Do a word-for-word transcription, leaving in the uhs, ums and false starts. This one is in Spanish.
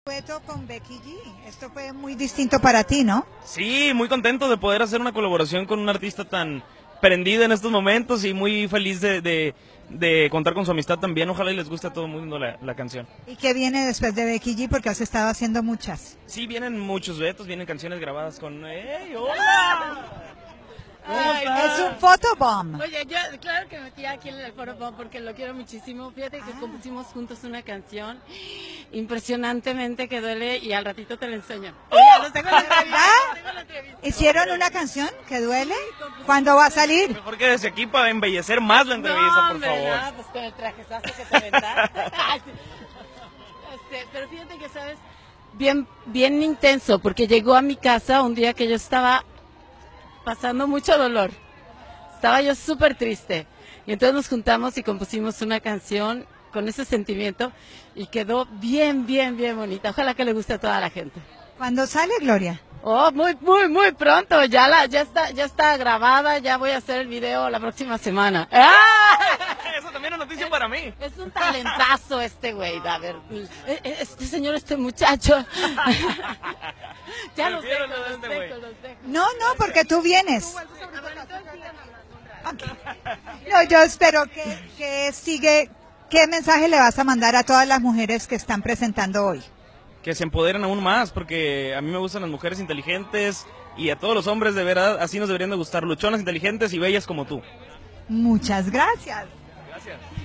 Dueto con Becky G. Esto fue muy distinto para ti, ¿no? Sí, muy contento de poder hacer una colaboración con un artista tan prendida en estos momentos y muy feliz de, de, de contar con su amistad también. Ojalá y les guste a todo el mundo la, la canción. ¿Y qué viene después de Becky G? Porque has estado haciendo muchas. Sí, vienen muchos duetos, vienen canciones grabadas con... ¡Hey, hola! Ay, es un photobomb. Oye, yo claro que me metí aquí en el photobomb porque lo quiero muchísimo. Fíjate que ah. compusimos juntos una canción impresionantemente que duele y al ratito te la enseño. Oiga, los tengo en la entrevista. ¿Hicieron una canción que duele? ¿Cuándo va a salir? Mejor que desde aquí para embellecer más la entrevista, no, por hombre, favor. No, pues con el trajezazo que te aventaste. este, pero fíjate que, ¿sabes? Bien, bien intenso, porque llegó a mi casa un día que yo estaba pasando mucho dolor. Estaba yo súper triste. Y entonces nos juntamos y compusimos una canción con ese sentimiento y quedó bien, bien, bien bonita. Ojalá que le guste a toda la gente. ¿Cuándo sale, Gloria? Oh, muy, muy, muy pronto. Ya la, ya está, ya está grabada. Ya voy a hacer el video la próxima semana. ¡Ah! Eso también es noticia para mí. Es un talentazo este güey. A ver, este señor, este muchacho. Ya los dejo, los dejo, los dejo. No, no, porque tú vienes. Okay. No, yo espero que, que sigue. ¿Qué mensaje le vas a mandar a todas las mujeres que están presentando hoy? Que se empoderen aún más, porque a mí me gustan las mujeres inteligentes y a todos los hombres de verdad así nos deberían de gustar, luchonas, inteligentes y bellas como tú. Muchas gracias. Gracias.